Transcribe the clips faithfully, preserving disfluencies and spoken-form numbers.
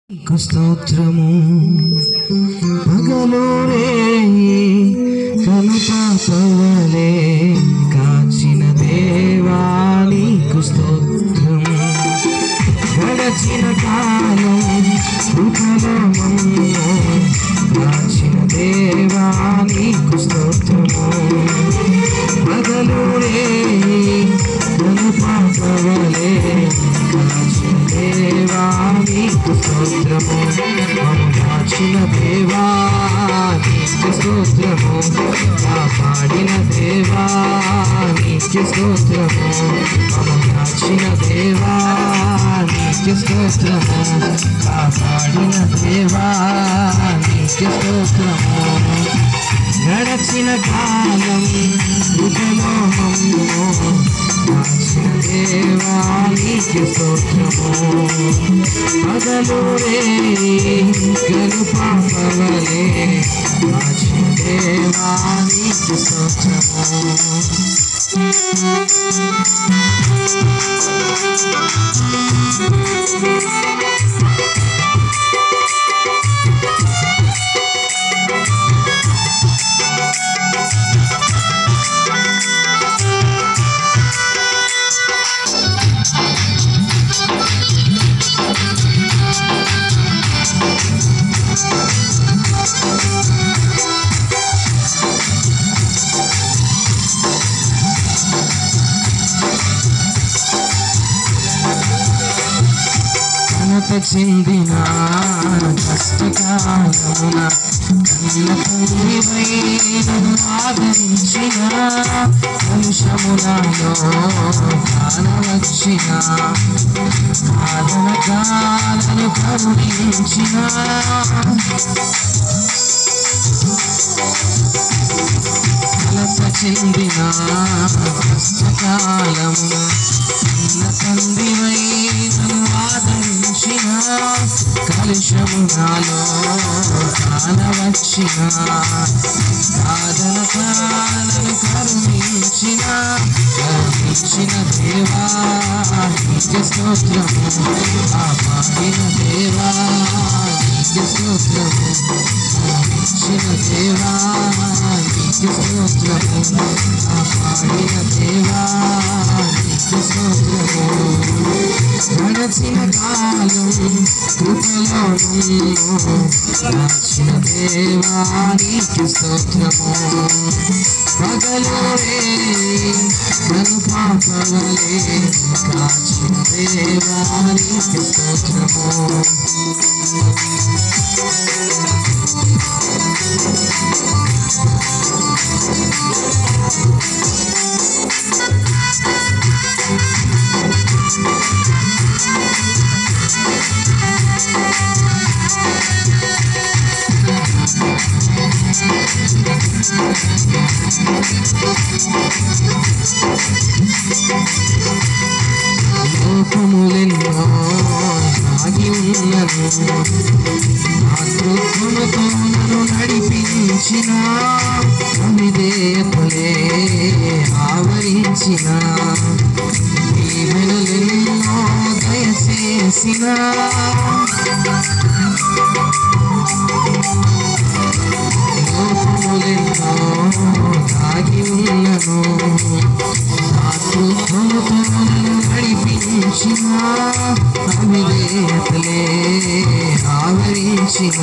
నీకు స్తోత్రము పగలు రేయి కనుపాపవలే కాచిన దేవా నీకు స్తోత్రం. గడచిన కాలం కృపలో మమ్ము కాచిన దేవా నీకు స్తోత్రము. పగలు రేయి కనుపాపవలే కాచిన దేవా నీకు స్తోత్రము. మమ్ము కాచిన దేవా నీకు స్తోత్రము. కాపాడిన దేవా నీకు స్తోత్రము. మమ్ము కాచిన దేవా నీకు స్తోత్రము. కాపాడిన దేవా నీకు స్తోత్రము. గడచిన కాలం కృపలో మమ్ము కాచిన దేవా నీకు స్తోత్రము. పగలు రేయి కనుపాపవలే కాచిన దేవా నీకు స్తోత్రము. చెందిన కష్టకాలమున కన్న తండ్రివై నన్ను ఆదరించిన వంశములలో కానవచ్చిన ఆదన కాలను కరుణించిన కలత చెందిన కష్టకాలమున కన్న తండ్రివై నన్ను ఆదరించిన కలుషము నాలో కానవచ్చిన ఆదన కాలను కరుణించిన కరుణించిన దేవా నీకు స్తోత్రము. కాపాడిన దేవా నీకు స్తోత్రము. కరుణించిన దేవా నీకు స్తోత్రము. కాపాడిన దేవా నీకు స్తోత్రము. గడచిన కాలం కృపలో మమ్ము కాచిన దేవా నీకు స్తోత్రము. పగలు రేయి కనుపాపవలే కాచిన దేవా నీకు స్తోత్రము. లోకములెన్నో సాగి ఉన్నను ఆకృత్వముతో నన్ను నడిపించిన అవిధేయతలే ఆవరించిన దీవెనలెన్నో దయచేసిన లోకములెన్నో సాగి ఉన్నను ఆకృత్వముతో నన్ను నడిపించిన అవిధేయతలే ఆవరించిన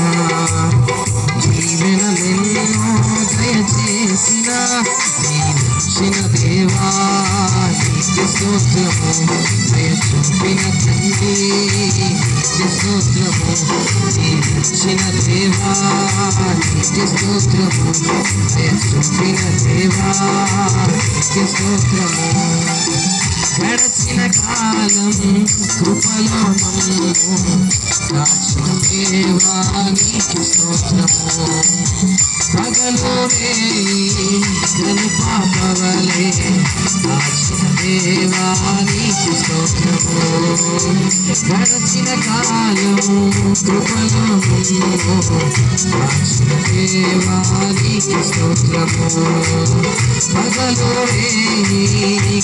దీవెనలెన్నో దయచేసిన దీవించిన దేవా నీకు స్తోత్రము. దయ చూపిన తండ్రి నీకు స్తోత్రము. దీవించిన దేవా నీకు స్తోత్రము. దయ చూపిన దేవా నీకు స్తోత్రము. గడచిన కాలం కృపలో మమ్ము కాచిన దేవా నీకు స్తోత్రము. పగలు రేయి కనుపాపవలే కాచిన దేవా నీకు స్తోత్రము. గడచిన కాలం కృపలో మమ్ము కాచిన దేవా నీకు స్తోత్రము. పగలు రేయి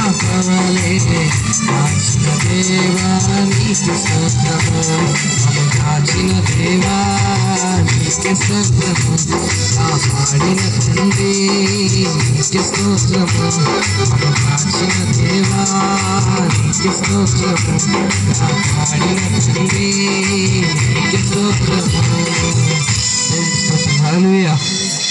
కనుపాపవలే కాచిన దేవా నీకు స్తోత్రము. రక్షించిన దేవా నీకే స్తోత్రము, కాపాడిన తండ్రి నీకే స్తోత్రము, కాపాడిన దేవా నీకే స్తోత్రము, కాపాడిన తండ్రి నీకే స్తోత్రము. హల్లెలూయా.